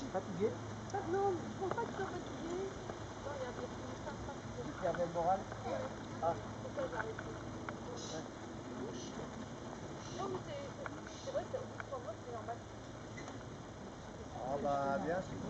Fatigué? Non, je pense pas que tu sois fatigué. Non, il y a un peu de fatigué. Tu avais le moral? Ah. C'est ça, j'ai arrêté. Non, mais c'est vrai que pour moi, c'est normal. Ah bah bien sûr.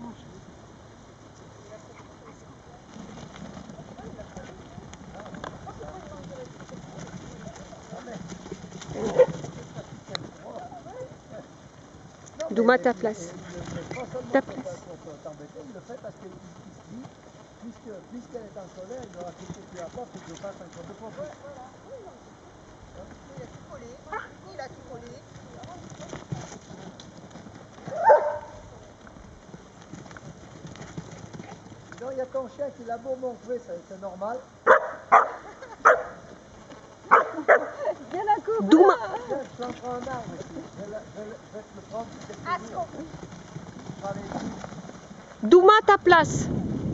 Douma, ta place. Ta place. Il le fait parce qu'il se dit, puisqu'elle est en colère, il aura fait ce que tu apportes, il faut que je fasse encore 2 fois plus. Il a tout collé. Il a tout collé. Sinon, il y a ton chien qui l'a beau montrer, c'est normal. Viens la coupe. Douma. Tiens, je suis entre un arbre ici. Je vais te le prendre pour quelques jours. Je vais aller ici. Douma, ta place.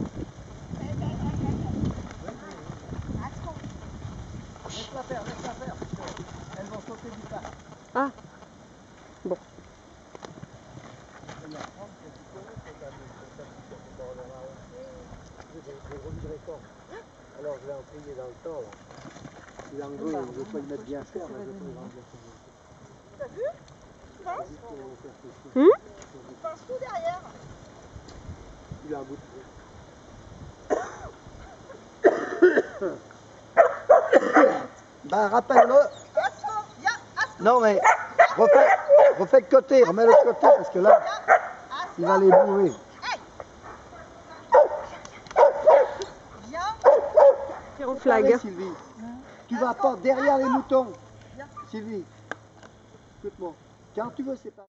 Laisse-la faire, parce qu'elles vont sauter du tas. Ah. Bon. Je vais la prendre, c'est du coup, c'est j'ai remis le récord. Alors je vais en payer dans le temps. Là. Il en veut, il ne veut pas y mettre bien cher, mais je vais pas y rendre bien cher. T'as vu? Tu penses? Hmm? Tu penses tout derrière? Il a un bout de bah rappelle-le. Non mais refais de côté, remets le côté parce que là, il va les bourrer. Tire au flag. Sylvie, tu vas pas derrière les moutons. Sylvie, écoute-moi. Quand tu veux, c'est pas...